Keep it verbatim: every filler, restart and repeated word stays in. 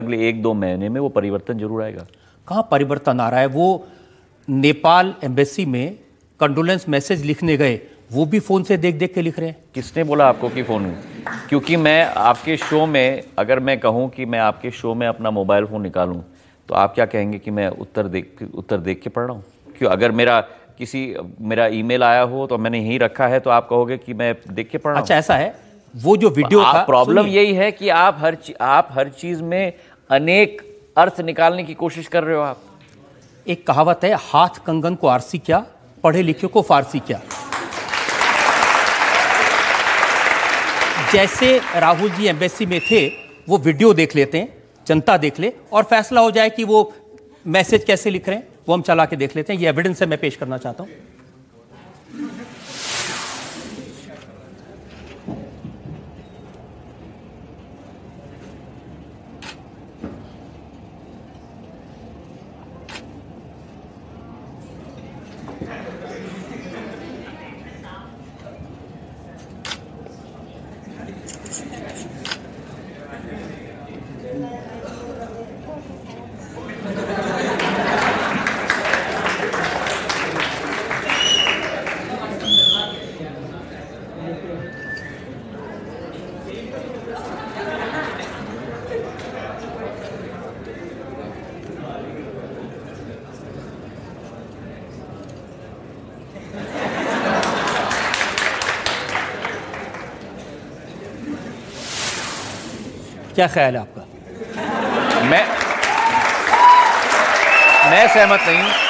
अगले एक दो महीने में वो परिवर्तन जरूर आएगा। कहाँ परिवर्तन आ रहा है? वो नेपाल एम्बेसी में कंडोलेंस मैसेज लिखने गए, वो भी फोन से देख देख के लिख रहे हैं। किसने बोला आपको कि फोन? क्योंकि मैं आपके शो में, अगर मैं कहूं कि मैं आपके शो में अपना मोबाइल फोन निकालूं तो आप क्या कहेंगे कि मैं उत्तर देख उत्तर देख के पढ़ रहा हूं? क्यों? अगर मेरा किसी मेरा ईमेल आया हो तो मैंने यहीं रखा है तो आप कहोगे कि मैं देख के पढ़ रहा हूं? अच्छा, ऐसा है। वो जो वीडियो था, प्रॉब्लम यही है कि आप हर आप हर चीज में अनेक अर्थ निकालने की कोशिश कर रहे हो। आप, एक कहावत है, हाथ कंगन को आरसी क्या, पढ़े लिखे को फारसी क्या। जैसे राहुल जी एम्बेसी में थे, वो वीडियो देख लेते हैं, जनता देख ले और फैसला हो जाए कि वो मैसेज कैसे लिख रहे हैं, वो हम चला के देख लेते हैं। ये एविडेंस है, मैं पेश करना चाहता हूं। क्या ख्याल है आपका? मैं मैं सहमत नहीं हूं।